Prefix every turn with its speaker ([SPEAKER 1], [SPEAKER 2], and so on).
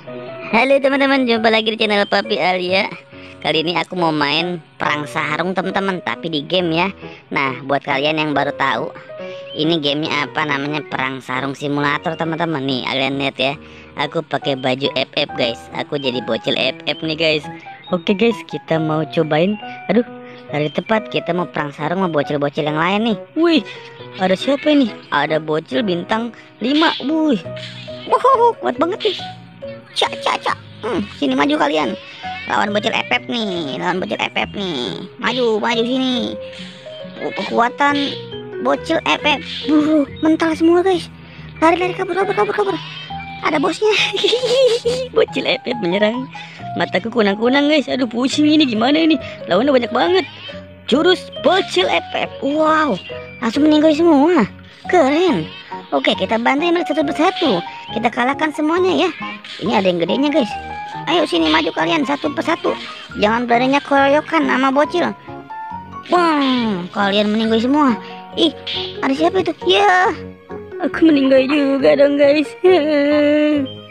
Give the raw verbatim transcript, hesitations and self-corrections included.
[SPEAKER 1] Halo teman-teman, jumpa lagi di channel Papi Alia. Kali ini aku mau main perang sarung teman-teman, tapi di game ya. Nah, buat kalian yang baru tahu, ini gamenya apa namanya, perang sarung simulator teman-teman. Nih kalian lihat ya, aku pakai baju F F guys. Aku jadi bocil F F nih guys. Oke guys, kita mau cobain. Aduh, dari tepat kita mau perang sarung sama bocil-bocil yang lain nih. Wih, ada siapa ini? Ada bocil bintang lima. Wih, wow, kuat banget nih. Cak cak cak. Hmm, sini maju kalian. Lawan bocil F F nih, lawan bocil F F nih. Maju, maju sini. Oh, kekuatan bocil F F. Buh, mental semua guys. Lari, lari, kabur, kabur, kabur, kabur. Ada bosnya. Bocil F F menyerang. Mataku kunang-kunang guys. Aduh, pusing ini, gimana ini? Lawannya banyak banget. Jurus bocil F F. Wow, langsung meninggal semua. Keren. Oke, kita bantu mereka satu persatu. Kita kalahkan semuanya ya. Ini ada yang gedenya guys. Ayo sini maju kalian satu persatu. Jangan beraninya keroyokan sama bocil. Bang, kalian meninggal semua. Ih, ada siapa itu? Ya, aku meninggal juga dong guys.